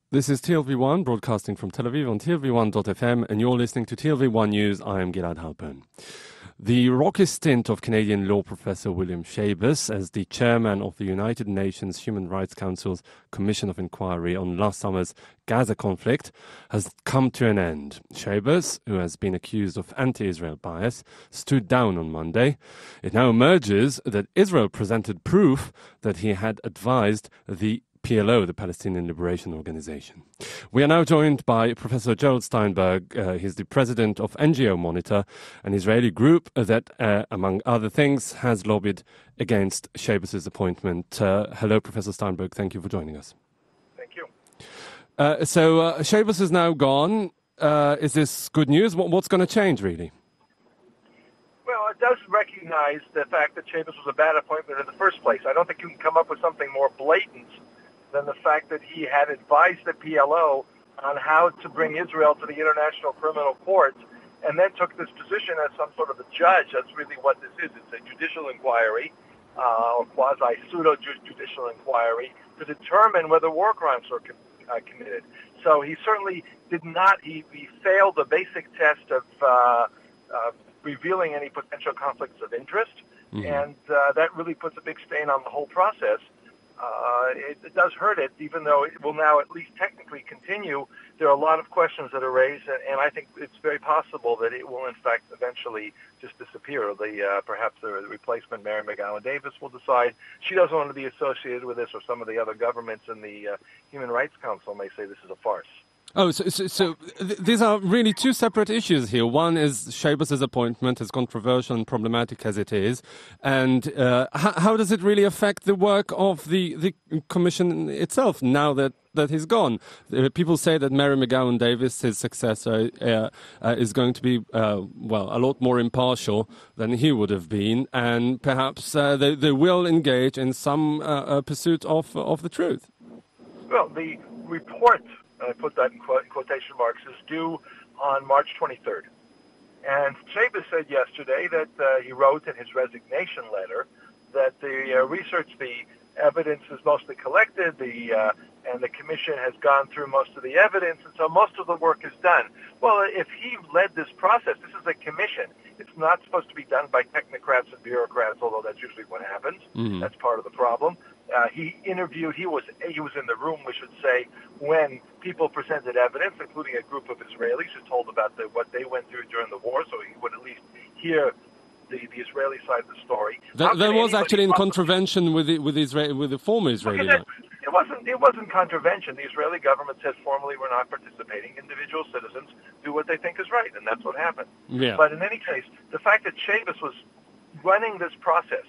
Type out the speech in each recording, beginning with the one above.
This is TLV1 broadcasting from Tel Aviv on TLV1.fm, and you're listening to TLV1 News. I am Gilad Halpern. The rocky stint of Canadian law professor William Schabas as the chairman of the United Nations Human Rights Council's Commission of Inquiry on last summer's Gaza conflict has come to an end. Schabas, who has been accused of anti-Israel bias, stood down on Monday. It now emerges that Israel presented proof that he had advised the PLO, the Palestinian Liberation Organization. We are now joined by Professor Gerald Steinberg. He's the president of NGO Monitor, an Israeli group that, among other things, has lobbied against Schabas' appointment. Hello, Professor Steinberg. Thank you for joining us. Thank you. So Schabas is now gone. Is this good news? What's going to change, really? Well, it does recognize the fact that Schabas was a bad appointment in the first place. I don't think you can come up with something more blatant than the fact that he had advised the PLO on how to bring Israel to the International Criminal Court and then took this position as some sort of a judge. That's really what this is. It's a judicial inquiry, or quasi-pseudo-judicial inquiry, to determine whether war crimes were committed. So he certainly did not, he failed the basic test of revealing any potential conflicts of interest, and that really puts a big stain on the whole process. It does hurt it, even though it will now at least technically continue. There are a lot of questions that are raised, and I think it's very possible that it will, in fact, eventually just disappear. Perhaps the replacement, Mary McGowan Davis, will decide she doesn't want to be associated with this, or some of the other governments in the Human Rights Council may say this is a farce. Oh, so these are really two separate issues here. One is Schabas' appointment, as controversial and problematic as it is, and how does it really affect the work of the commission itself now that he's gone? People say that Mary McGowan Davis, his successor, is going to be, a lot more impartial than he would have been, and perhaps they will engage in some pursuit of the truth. Well, the report, I put that in quotation marks, is due on March 23rd. And Schabas said yesterday that he wrote in his resignation letter that the evidence is mostly collected, and the commission has gone through most of the evidence, and so most of the work is done. Well, if he led this process, this is a commission. It's not supposed to be done by technocrats and bureaucrats, although that's usually what happens. That's part of the problem. He was in the room, we should say, when people presented evidence, including a group of Israelis who told about what they went through during the war, so he would at least hear the Israeli side of the story. That was actually in contravention with the former Israeli. It wasn't contravention. The Israeli government said formally we're not participating. Individual citizens do what they think is right, and that's what happened. Yeah. But in any case, the fact that Schabas was running this process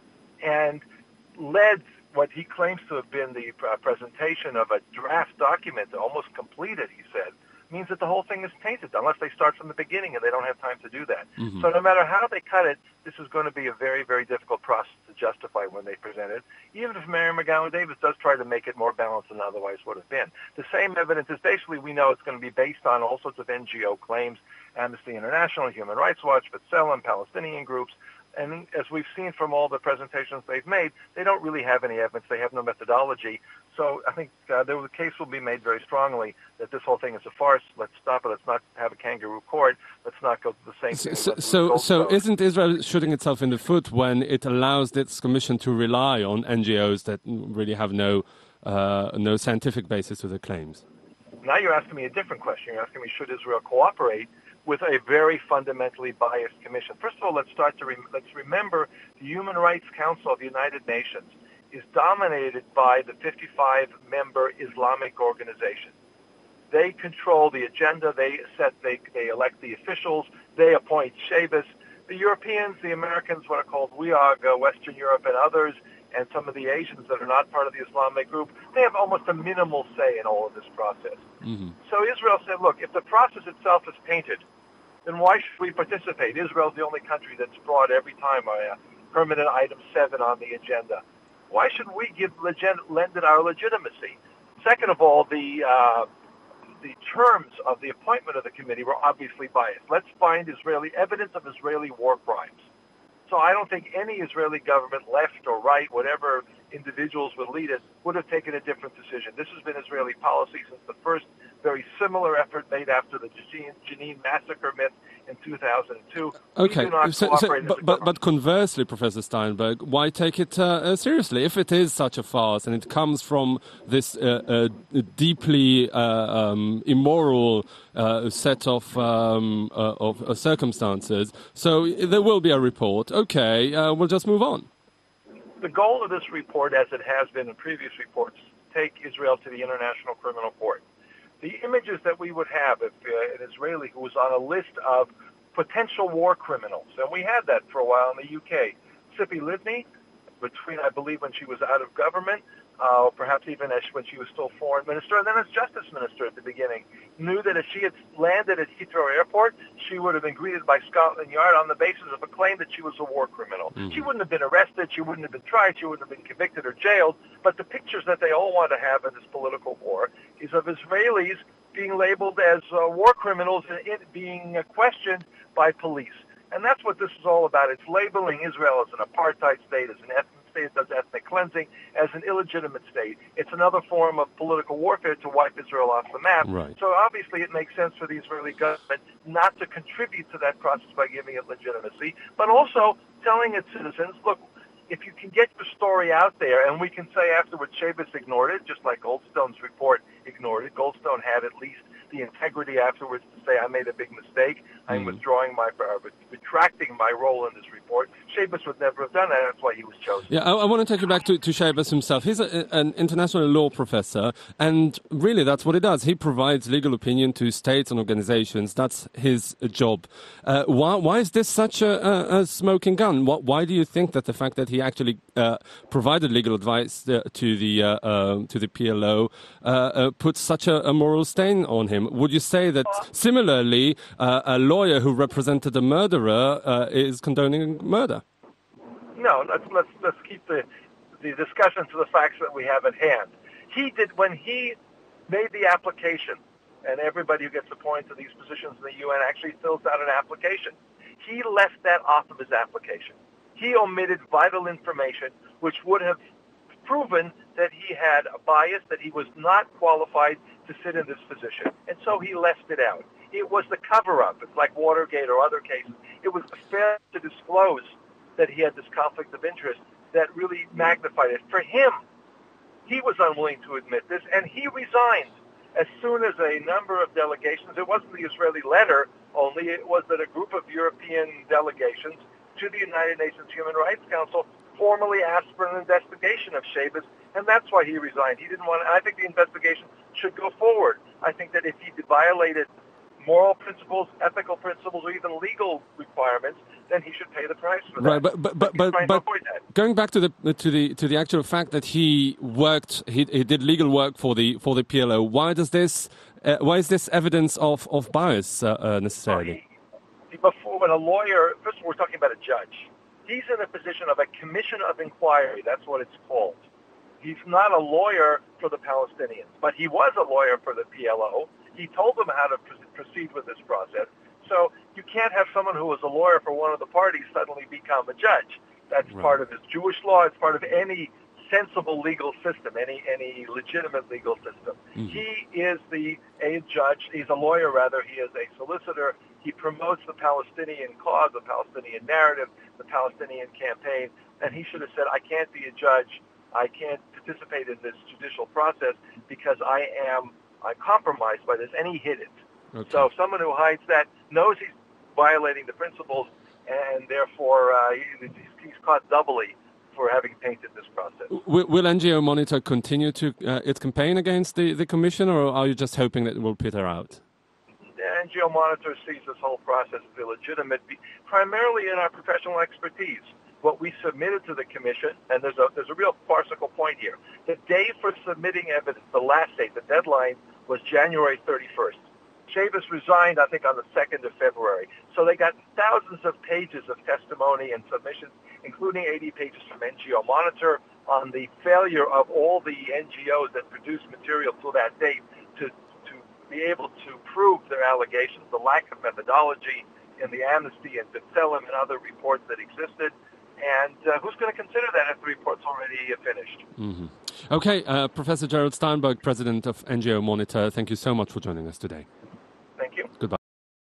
and led what he claims to have been the presentation of a draft document, almost completed, he said, means that the whole thing is tainted, unless they start from the beginning, and they don't have time to do that. So no matter how they cut it, this is going to be a very, very difficult process to justify when they present it, even if Mary McGowan Davis does try to make it more balanced than otherwise would have been. The same evidence is basically, we know it's going to be based on all sorts of NGO claims, Amnesty International, Human Rights Watch, B'Tselem, Palestinian groups. And as we've seen from all the presentations they've made, they don't really have any evidence. They have no methodology. So I think the case will be made very strongly that this whole thing is a farce. Let's stop it. Let's not have a kangaroo court. Let's not go to the same thing. So isn't Israel shooting itself in the foot when it allows its commission to rely on NGOs that really have no scientific basis to their claims? Now you're asking me a different question. You're asking me, should Israel cooperate with a very fundamentally biased commission? First of all, let's remember the Human Rights Council of the United Nations is dominated by the 55-member Islamic organization. They control the agenda. They elect the officials. They appoint Schabas. The Europeans, the Americans, what are called WEOG, Western Europe, and others, and some of the Asians that are not part of the Islamic group, they have almost a minimal say in all of this process. So Israel said, look, if the process itself is tainted, then why should we participate? Israel's the only country that's brought every time a permanent item 7 on the agenda. Why should we lend it our legitimacy? Second of all, the terms of the appointment of the committee were obviously biased. Let's find evidence of Israeli war crimes. So I don't think any Israeli government, left or right, whatever individuals would lead it, would have taken a different decision. This has been Israeli policy since the first very similar effort made after the Jenin massacre myth in 2002. Okay, We do not cooperate as a but conversely, Professor Steinberg, why take it seriously? If it is such a farce and it comes from this deeply immoral set of circumstances, so there will be a report. Okay, we'll just move on. The goal of this report, as it has been in previous reports, take Israel to the International Criminal Court. The images that we would have if an Israeli who was on a list of potential war criminals, and we had that for a while in the UK, Tzipi Livni, between, I believe, when she was out of government, perhaps even when she was still foreign minister, and then as justice minister at the beginning, knew that if she had landed at Heathrow Airport, she would have been greeted by Scotland Yard on the basis of a claim that she was a war criminal. Mm-hmm. She wouldn't have been arrested, she wouldn't have been tried, she wouldn't have been convicted or jailed, but the pictures that they all want to have in this political war is of Israelis being labeled as war criminals and it being questioned by police. And that's what this is all about. It's labeling Israel as an apartheid state, as an ethnic state that does ethnic cleansing, as an illegitimate state. It's another form of political warfare to wipe Israel off the map. Right. So obviously it makes sense for the Israeli government not to contribute to that process by giving it legitimacy, but also telling its citizens, look, if you can get your story out there, and we can say afterwards Shabas ignored it, just like Goldstone's report ignored it. Goldstone had at least the integrity afterwards to say, I made a big mistake. I'm withdrawing retracting my role in this report. Shabas would never have done that. That's why he was chosen. Yeah, I want to take you back to Shabas himself. He's an international law professor, and really that's what he does. He provides legal opinion to states and organizations. That's his job. Why is this such a smoking gun? Why do you think that the fact that he actually provided legal advice to the PLO puts such a moral stain on him? Would you say that similarly a lawyer who represented a murderer is condoning murder? No, let's keep the discussion to the facts that we have at hand. He did when he made the application, and everybody who gets appointed to these positions in the UN actually fills out an application. He left that off of his application. He omitted vital information which would have proven that he had a bias, that he was not qualified to sit in this position. And so he left it out. It was the cover-up. It's like Watergate or other cases. It was the failure to disclose that he had this conflict of interest that really magnified it. For him, he was unwilling to admit this, and he resigned as soon as a number of delegations, it wasn't the Israeli letter only, it was that a group of European delegations to the United Nations Human Rights Council formally asked for an investigation of Shabas, and that's why he resigned. He didn't want to, I think the investigation should go forward. I think that if he violated moral principles, ethical principles, or even legal requirements, then he should pay the price for that. Right, but going back to the actual fact that he worked, he did legal work for the PLO. Why is this evidence of bias necessarily? Before, when a lawyer, first of all, we're talking about a judge. He's in a position of a commission of inquiry. That's what it's called. He's not a lawyer for the Palestinians, but he was a lawyer for the PLO. He told them how to proceed with this process. So you can't have someone who was a lawyer for one of the parties suddenly become a judge. That's right. Part of his Jewish law. It's part of any sensible legal system, any legitimate legal system. Mm-hmm. He is a judge. He's a lawyer, rather. He is a solicitor. He promotes the Palestinian cause, the Palestinian narrative, the Palestinian campaign. And he should have said, I can't be a judge. I can't participate in this judicial process because I'm compromised by this, and he hid it. Okay. So someone who hides that knows he's violating the principles, and therefore he's caught doubly for having tainted this process. Will NGO Monitor continue to its campaign against the Commission, or are you just hoping that it will peter out? The NGO Monitor sees this whole process as illegitimate, primarily in our professional expertise. What we submitted to the Commission, and there's a real farcical point here. The day for submitting evidence, the last date, the deadline, was January 31st. Shabas resigned, I think, on the 2nd of February. So they got thousands of pages of testimony and submissions, including 80 pages from NGO Monitor on the failure of all the NGOs that produced material till that date to be able to prove their allegations, the lack of methodology in the Amnesty and B'Tselem and other reports that existed. And who's going to consider that if the report's already finished? Mm-hmm. Okay, Professor Gerald Steinberg, President of NGO Monitor, thank you so much for joining us today. Thank you. Goodbye.